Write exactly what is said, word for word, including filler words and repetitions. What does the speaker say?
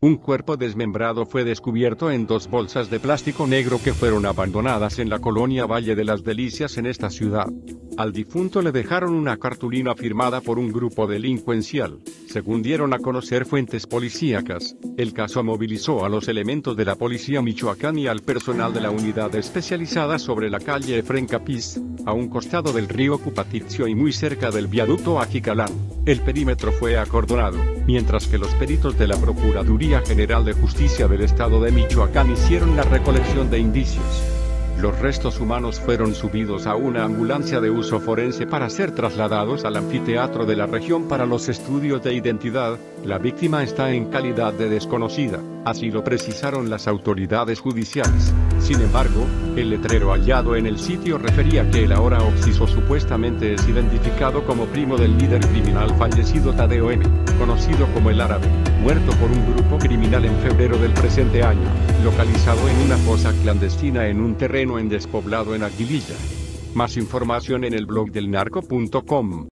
Un cuerpo desmembrado fue descubierto en dos bolsas de plástico negro que fueron abandonadas en la colonia Valle de las Delicias en esta ciudad. Al difunto le dejaron una cartulina firmada por un grupo delincuencial. Según dieron a conocer fuentes policíacas, el caso movilizó a los elementos de la policía Michoacán y al personal de la unidad especializada sobre la calle Efrén Capiz, a un costado del río Cupatizio y muy cerca del viaducto Ajicalán. El perímetro fue acordonado, mientras que los peritos de la Procuraduría General de Justicia del Estado de Michoacán hicieron la recolección de indicios. Los restos humanos fueron subidos a una ambulancia de uso forense para ser trasladados al anfiteatro de la región para los estudios de identidad. La víctima está en calidad de desconocida, así lo precisaron las autoridades judiciales. Sin embargo, el letrero hallado en el sitio refería que el ahora occiso supuestamente es identificado como primo del líder criminal fallecido Tadeo M., conocido como el Árabe, muerto por un grupo criminal en febrero del presente año, localizado en una fosa clandestina en un terreno en despoblado en Aguililla. Más información en el blog del narco punto com.